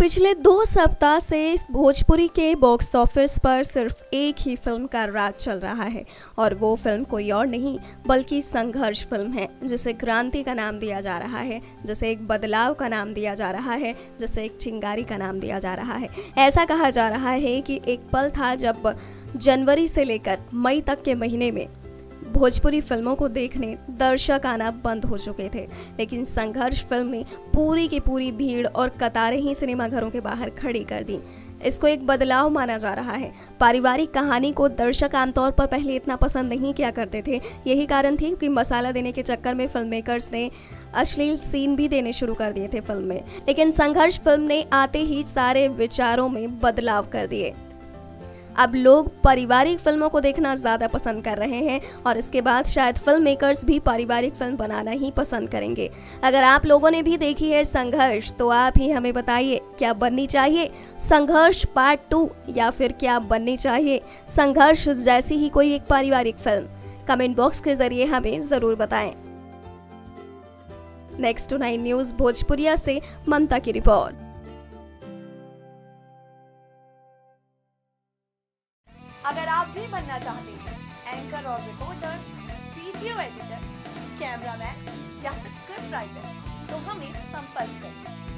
पिछले 2 सप्ताह से भोजपुरी के बॉक्स ऑफिस पर सिर्फ एक ही फिल्म का राज चल रहा है और वो फिल्म कोई और नहीं बल्कि संघर्ष फिल्म है, जिसे क्रांति का नाम दिया जा रहा है, जिसे एक बदलाव का नाम दिया जा रहा है, जिसे एक चिंगारी का नाम दिया जा रहा है। ऐसा कहा जा रहा है कि एक पल था जब जनवरी से लेकर मई तक के महीने में भोजपुरी फिल्मों को देखने दर्शक आना बंद हो चुके थे, लेकिन संघर्ष फिल्म ने पूरी की पूरी भीड़ और कतारें ही सिनेमाघरों के बाहर खड़ी कर दी। इसको एक बदलाव माना जा रहा है। पारिवारिक कहानी को दर्शक आमतौर पर पहले इतना पसंद नहीं किया करते थे। यही कारण थी कि मसाला देने के चक्कर में फिल्म मेकर्स ने अश्लील सीन भी देने शुरू कर दिए थे फिल्म में, लेकिन संघर्ष फिल्म ने आते ही सारे विचारों में बदलाव कर दिए। अब लोग पारिवारिक फिल्मों को देखना ज़्यादा पसंद कर रहे हैं और इसके बाद शायद फिल्म मेकर्स भी पारिवारिक फिल्म बनाना ही पसंद करेंगे। अगर आप लोगों ने भी देखी है संघर्ष तो आप ही हमें बताइए, क्या बननी चाहिए संघर्ष पार्ट 2 या फिर क्या बननी चाहिए संघर्ष जैसी ही कोई एक पारिवारिक फिल्म? कमेंट बॉक्स के जरिए हमें ज़रूर बताएं। नेक्स्ट 9 न्यूज़ भोजपुरिया से ममता की रिपोर्ट। अगर आप भी बनना चाहते हैं एंकर और रिपोर्टर, वीडियो एडिटर, कैमरामैन या फिर स्क्रिप्ट राइटर, तो हमें संपर्क करें।